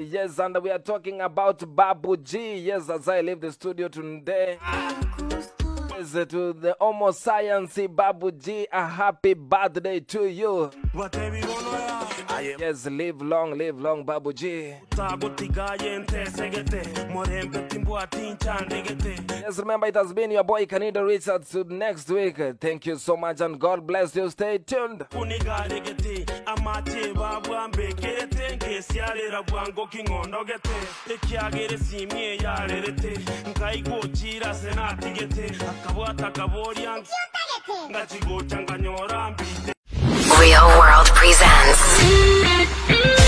Yes, and we are talking about Babu G. Yes, as I leave the studio today. Yes, to the Homo Science Babu G, a happy birthday to you. Yes, live long, Babu G. Yes, remember it has been your boy Kanido Richards to next week. Thank you so much and God bless you. Stay tuned. Real World presents